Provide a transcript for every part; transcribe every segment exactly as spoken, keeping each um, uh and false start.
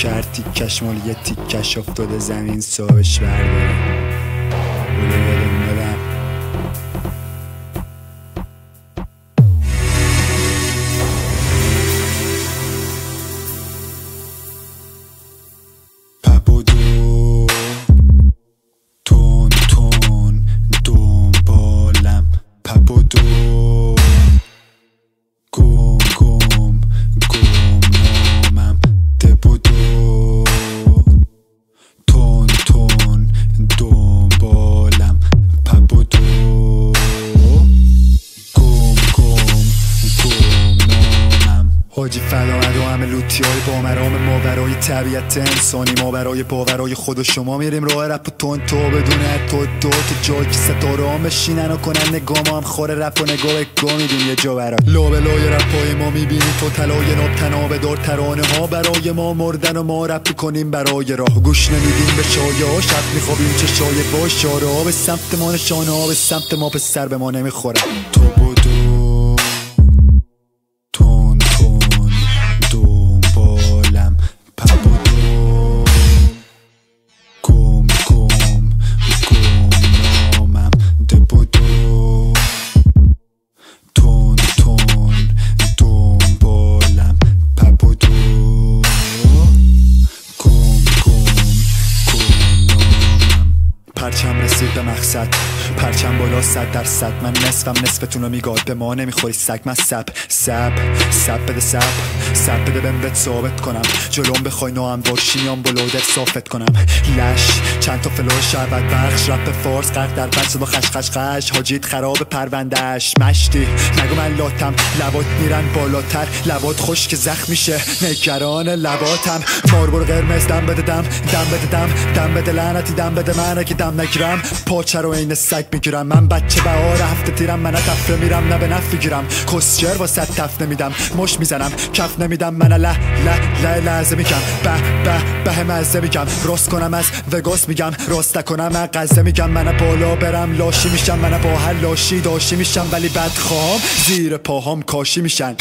کرد تیکش مال یه تیکش افتاده زمین صاحبش برداره بوده یادم بدم بودو تون تون دنبالم پبودو گم گم گم نامم دبودو تون تون دنبالم پبودو گم گم گم نامم حاجی فلامد و همه لوتی های با مرام ما برای طبیعت انسانی ما برای باورای خود و شما میریم راه رپ و تون تو بدونه تو دو تو جای که ستاره هم بشینن و کنن نگاه ما هم خوره رپ و نگاه گاه میدیم یه جا برای لابه لای رپ های ما میبینی تو طلای ناب تنابه دار ترانه ها برای ما مردن و ما رپ کنیم برای راه گوش نمیدیم به شایه ها شب میخوابیم چه شایه با شاره ها به سمت ما نشانه ها به سمت ما پسر به ما نمیخوره تو بودو تون تون دنبالم پبودو گم گم گم نامم دبودو تون تون دنبالم پبودو گم گم گم نامم پرچم رسید به مقصد پرچم بالا صد درصد من نصفم نصفتونو میگاد به ما نمیخوری سگ من سب سب سب بده سب سب بده بهم بهت ثابت کنم جلوم بخوای ناهم باشی میام بلودر صافت کنم لش چند تا فلاش شعبت بخش رپ فارس غرق در بچه با خش خش خش حاجیت خراب پروندهش مشتی نگو من لاتم لبات میرن بالاتر لبات خوش که زخم میشه نگران لباتم ماربور قرمز دم بده دم دم بده دم دم بده لعنتی دم بده من اگه دم نگیرم پاچه رو این سگ میگیرم من بچه بهار هفته تیرم من تفره میرم نه به نفی گیرم کسچر واسه تف نمیدم مش میزنم کف نمیدم من له له له لحظه میگم به به به مزه میگم راست کنم از وگاس میگم راست نکنم من قزه میگم من بالا برم لاشی میشم من با هر لاشی داشی میشم ولی بدخوام زیر پاهام کاشی میشن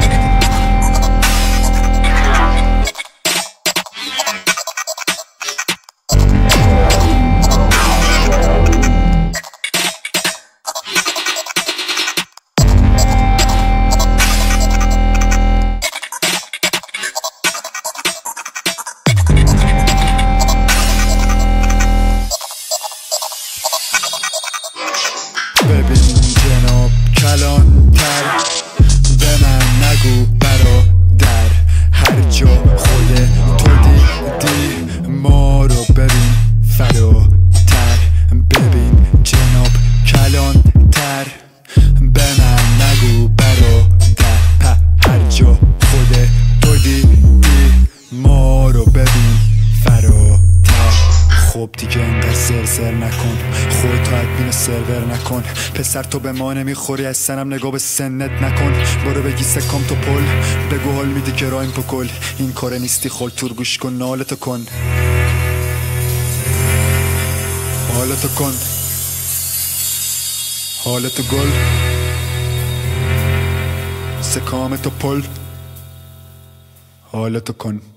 ببین جناب کلانتر به من نگو برادر هر جا خود تو دیدی ما رو ببین فراتر ببین جناب کلانتر به من نگو برادر هر جا خود تو دیدی ما رو ببین فراتر خب دیگه انقدر سرسر نکن خودتو ادمین سرور نکن پسر تو به ما نمیخوری از سنم نگاه به سنت نکن برو بگی سکام تو پل بگو حال میدی که رایم پو کل این کاره نیستی خال تور گوش کن نالتو کن حالتو کن حالتو گل سکام تو پل حالتو کن